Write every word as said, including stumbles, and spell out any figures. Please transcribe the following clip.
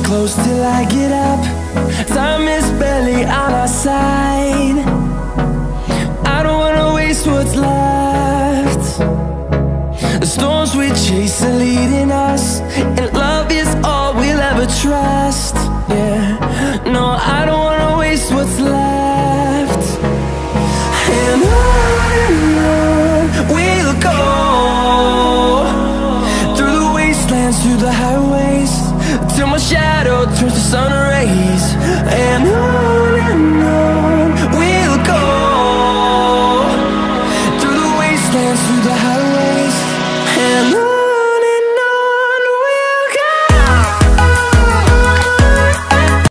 close till I get up. Time is barely on our side. I don't wanna waste what's left. The storms we chase are leading us, and love is all we'll ever trust. Yeah, no, I don't wanna waste what's left.